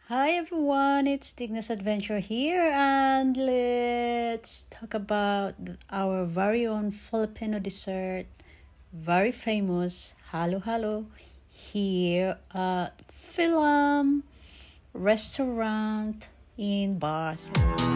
Hi everyone, it's Tigna's Adventure here, and let's talk about our very own Filipino dessert, very famous halo halo, here at Philam Restaurant in Bars.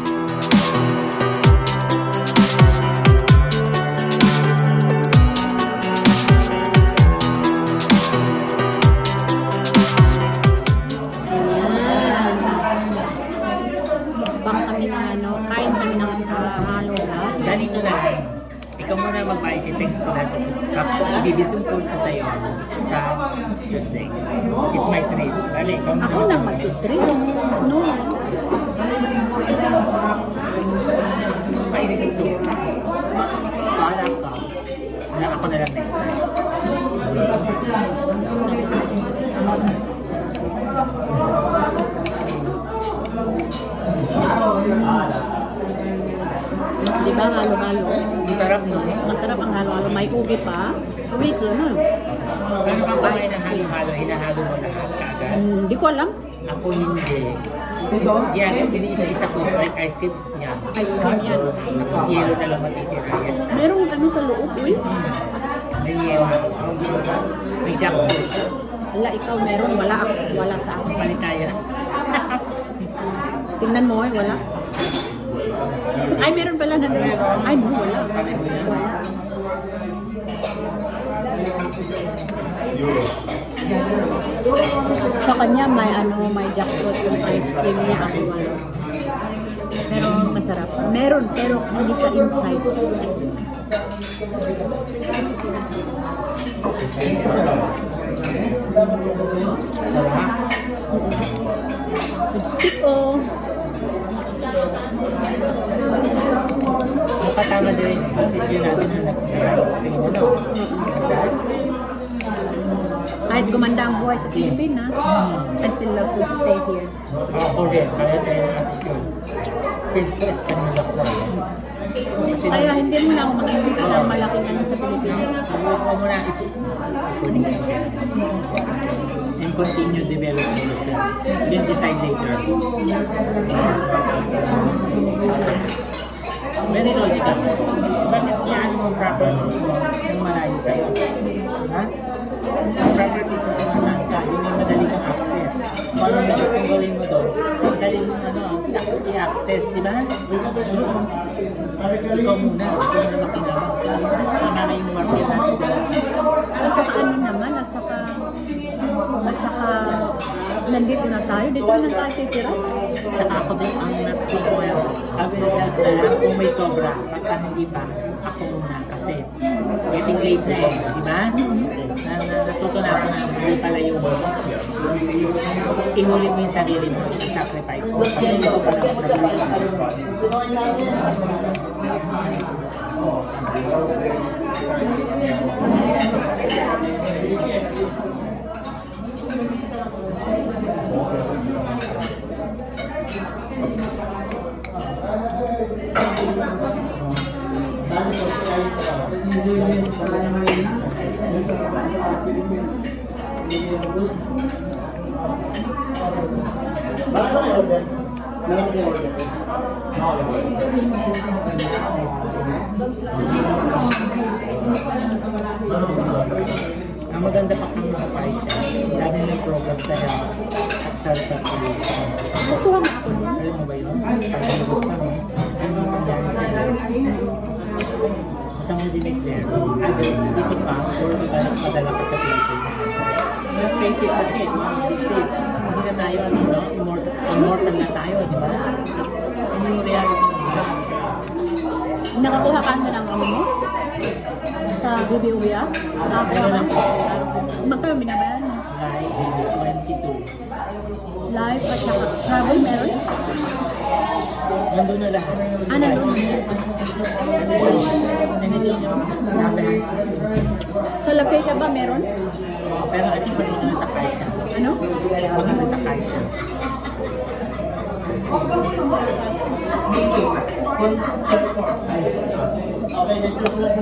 Kain kami ng halo na. Ganito na lang. Ikaw muna magbayad, i-text ko na ito. Tapos ibibisumpul ko sa'yo sa Tuesday. It's my treat. Bali, ikaw muna. Ako nang mag-treat. No. Painis ito. Paala ka. Wala ako na lang next time. Diba halo-halo? Masarap, no? Masarap ang halo-halo. May ubi pa. Wait lang, no? Ano kang kumain ng halo-halo? Hinahalo mo lahat kaagad? Hindi ko alam. Ako hindi. Yan, isa-isa ko. Like ice cream. Yan. Ice cream yan. Tapos yellow na lang matitira. Yes. Merong ano sa loob, uy. May yellow. May jackfruit. Wala, ikaw meron. Wala ako. Wala sa akin. Palit tayo. Tingnan mo, wala. Ay, meron pala na meron. Ay, no, wala. Wala. Sa kanya, may jackfruit yung ice cream niya. Ako wala. Pero masarap. Meron, pero hindi sa inside. Good stick, oh. Nakatama din yung decision natin na nag-ice cream, ano? Kahit gumanda ang buhay sa Pilipinas, I still love to stay here. Ako rin, kaya tayo ng attitude. Pinterest ka naman ako. Kaya hindi mo na ako mag-imbita ng malaking ano sa Pilipinas. Ako muna ito. And continue developing yourself. Then decide later. Very logical. Bakit yan mo properties mo ng malayo sa'yo? Ha? Ang properties mo kung saan ka, yun yung madali kang access. Kung ano na gustong gawin mo doon, madali mo i-access, di ba? Ikaw muna, ikaw muna makinabang. Sana na yung market natin. At saka ano naman, at saka nandito na tayo, dito na tayo titira. Saka ako din ang nag-well. Sabi nila sa lang, kung may sobra, pagka hindi pa, ako muna. Kasi getting late na eh, di ba? Natuto na ako na hindi pala yung ihuli mo yung sarili mo, yung sacrifice mo. Kasi hindi ko pala ang maganda pa kang makapay siya. Dami ng program sa health at sa population. Nakuha nga ako din. Alam mo ba yun? Pag nabos kami, ano yung nangyari sa'yo? Basta mo dineclare, either dito ka or padala ka sa Pilipinas. Let's face it kasi, these days, hindi na tayo, immortal na tayo, di ba? Ano yung reality ng Nakakuha ka na ng ano mo? Sa BBOA? Meron lang po. Magkano binabayan mo? Like 22. Live at saka travel meron? Nandun na lahat. Nandun. Nandun yung namin. Sa La Fecha ba meron? Pero I think pag na sa Kaisha. Ano? Pag na sa Kaisha. Okay, let's look at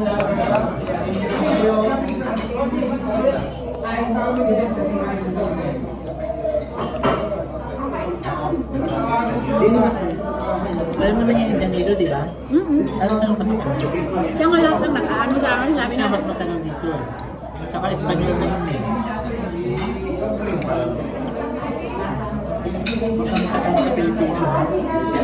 the Alam naman yun yung Danilo, di ba? Alam naman kasi kami. Kaya nga lahat ng nag-ano sa akin, sabi Sabi niya, nga mas matanong dito. Saka Espanyol naman eh. Huwag kang matanong sa Pilipino.